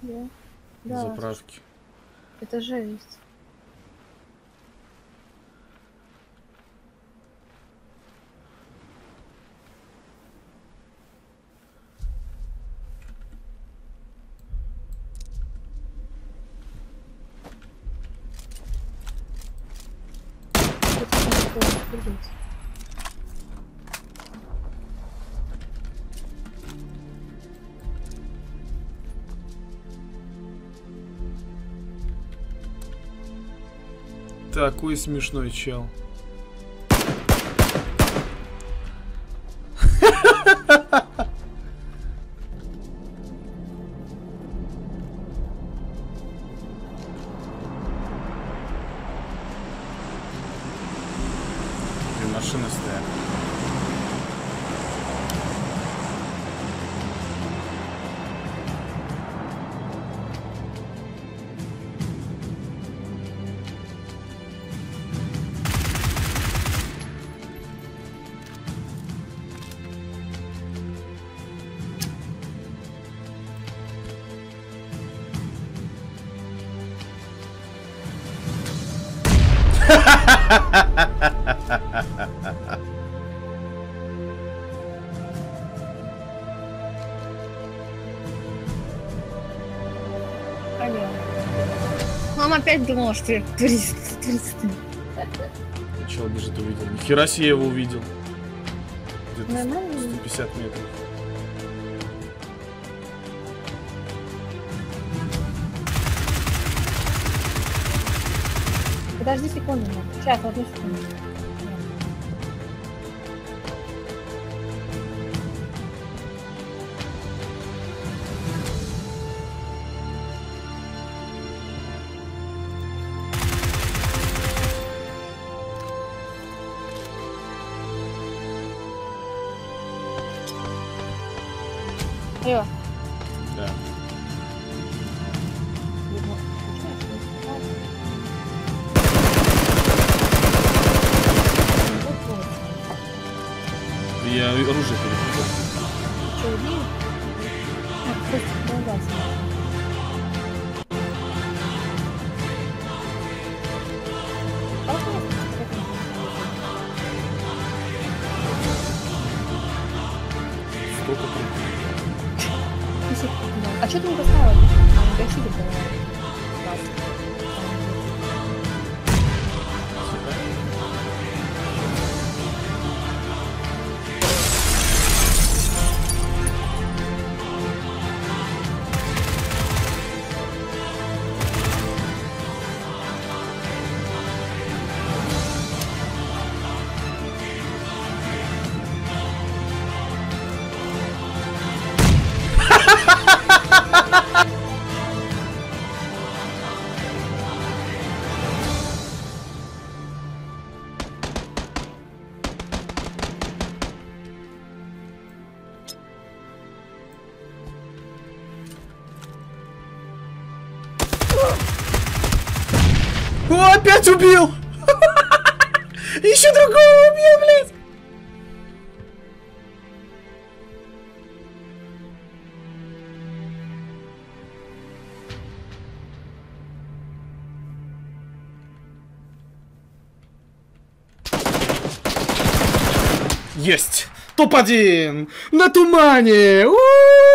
Да. На заправке. Это жесть. Такой смешной чел. Машины стоят. Мама опять думала, что я турист. Чел бежит, увидел. Нихера себе, я его увидел. Где-то 150 метров. Подожди секунду. Сейчас, одну секунду. Алло. Да. Я оружие перепутал. Что, иди? Просто продолжаться. Сколько там? А что ты не поставила? А, не гасили, О, опять убил! Еще другого убил, блядь! Есть! Топ-1! На тумане! У-у-у!